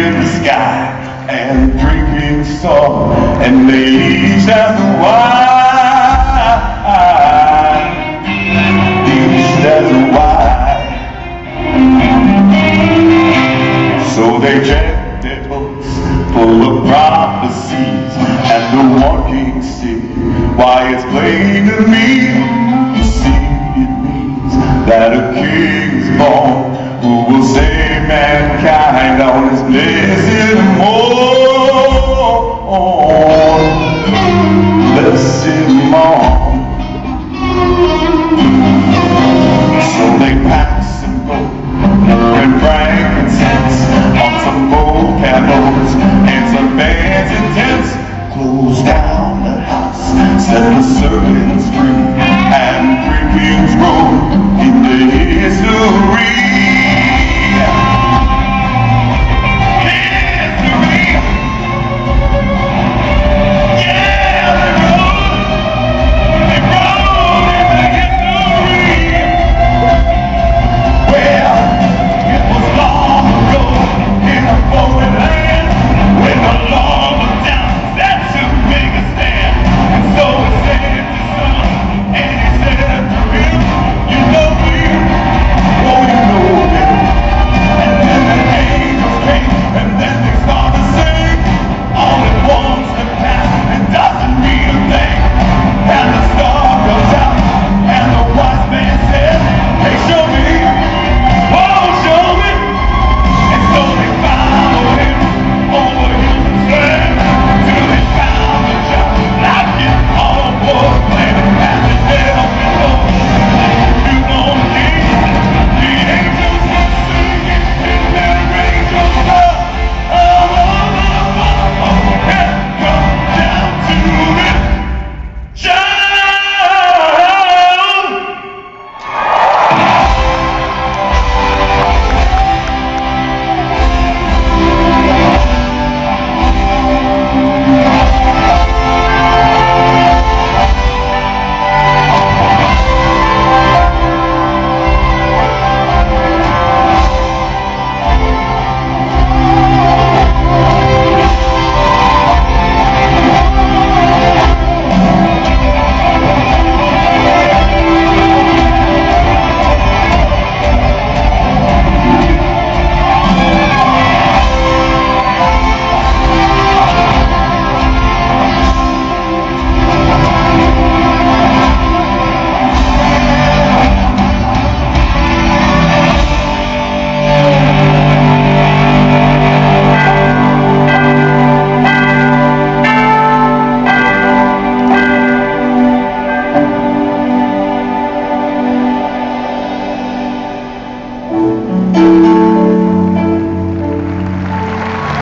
in the sky and drinking song, and they each have the wine, each has the wine. So they chant their books full of prophecies, and the one king sing, why it's plain to me, you see it means that a king is born who will save mankind on his blessed morn, blessed morn. So they pack some gold and frankincense on some old camels and some fancy tents, close down the house, set the servants free, and three kings rule